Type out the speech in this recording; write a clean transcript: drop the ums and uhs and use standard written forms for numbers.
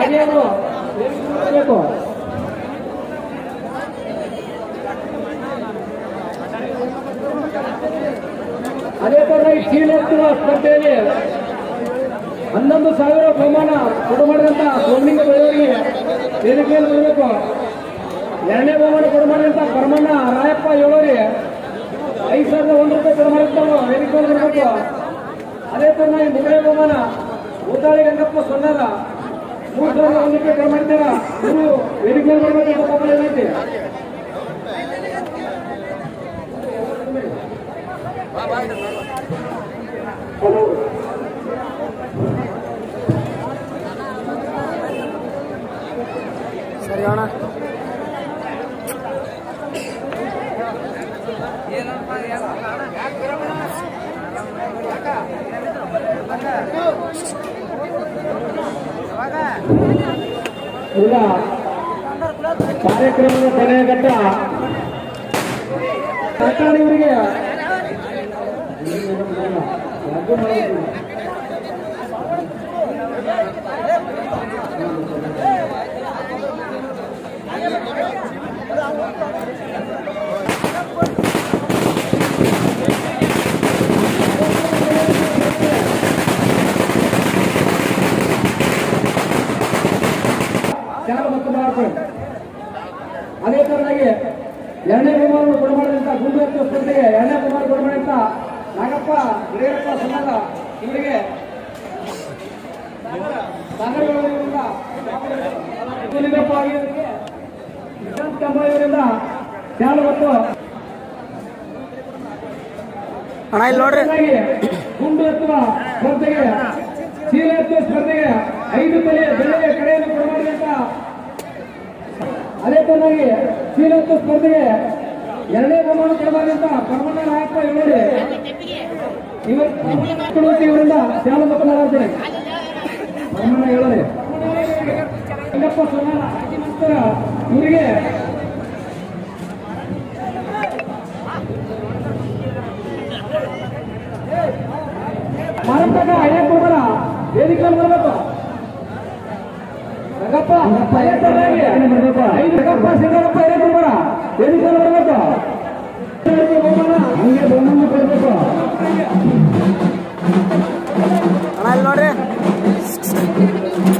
ಹಿರಿಯರು ಬೇಕು. ಅದೇ ತರ ಈ ಚೀಲ ಎತ್ತುವ ಸ್ಪರ್ಧೆಯಲ್ಲಿ 11,000 ಬಹುಮಾನ ಕೊಡು ಮಾಡಿದಂತ ಸೋಮಲಿಂಗ ಬೆಳೆಯವರಿಗೆ ವೇದಿಕೆಯಲ್ಲಿ ಬರಬೇಕು. ಎರಡನೇ ಬಹುಮಾನ ಕೊಡು ಮಾಡಿದಂತ ಪರಮಣ್ಣ ರಾಯಪ್ಪ ಏಳೂರಿ 5,001 ರೂಪಾಯಿ ಕೊಡು ಮಾಡಿರ್ತಾವ ವೇದಿಕೆಯಲ್ಲಿ ಬರಬೇಕು. ಅದೇ ತರ ಈ ಮೂರನೇ ಬಹುಮಾನ ಊತಾಳಿ ಗಂಗಪ್ಪ ಸೊನ್ನಾರ 3,001 ರೂಪಾಯಿ ಕೊಡು ಮಾಡಿದ್ದಾರ. ಇವರು ವೇದಿಕೆಯಲ್ಲಿ ಬರಬೇಕು ಬಹುಮಾನ ಏನೈತಿ. ಸರಿ ಅಣ್ಣ. ಈಗ ಕಾರ್ಯಕ್ರಮದ ಕೊನೆಯ ಘಟ್ಟ ಸರ್ಕಾರಿಯವರಿಗೆ ಅದೇ ತರನಾಗಿ ಎರಡನೇ ಬಹುಮಾನ ಕೊಡು ಮಾಡಿದಂತ ಗುಂಡು ಎತ್ತುವ ಸ್ಪರ್ಧೆಗೆ ಎರಡನೇ ಬಹುಮಾನ ಕೊಡು ಮಾಡಿದಂತ ನಾಗಪ್ಪ ಹಿರಿಯರಪ್ಪ ಸಣ್ಣದ ಇವರಿಗೆ ಸಾಗರಗಳಿಂದ ವಿಶಾಂತ್ ಕಂಬಾಯಿ ಅವರಿಂದ ಶಾಲು ಮತ್ತು ಅಣ್ಣ ಇಲ್ಲಿ ನೋಡ್ರಿ. ಗುಂಡು ಎತ್ತುವ ಸ್ಪರ್ಧೆಗೆ ಚೀಲ ಎತ್ತುವ ಸ್ಪರ್ಧೆಗೆ 5 ಬೆಲೆಯ ಕಡೆಯನ್ನು ಕೊಡು ಮಾಡಿದಂತ ಅದೇ ತರನಾಗಿ ಚೀಲ ಎತ್ತುವ ಸ್ಪರ್ಧೆಗೆ ಎರಡನೇ ಬಹುಮಾನ ಕೊಡು ಮಾಡಿದಂತ ಪರಮಣ್ಣ ರಾಯಪ್ಪ ಏಳೂರಿ ಇವರಿಂದ ಶಾಲು ಮತ್ತು ಮಾತಾಡ್ತಾರೆ. ಪರಮಣ್ಣ ಏಳೂರಿ ಗಂಗಪ್ಪ ಸೊನ್ನಾರ ನಂತರ ಇವರಿಗೆ ಮಾರತಕ್ಕ ಐದನೇ ಬಹುಮಾನ ವೇದಿಕೆಯಲ್ಲಿ ಬರಬೇಕು. ರಂಗಪ್ಪ ರಂಗಪ್ಪ ಸಿಂಗರಪ್ಪ ಐದನೇ ಬಹುಮಾನ ವೇದಿಕೆಯಲ್ಲಿ ಬರಬೇಕು. ಬಹುಮಾನ ಹಂಗೆ ಬಹುಮಾನ ಕೊಡಬೇಕು. ಅಣ್ಣ ಇಲ್ಲಿ ನೋಡ್ರಿ.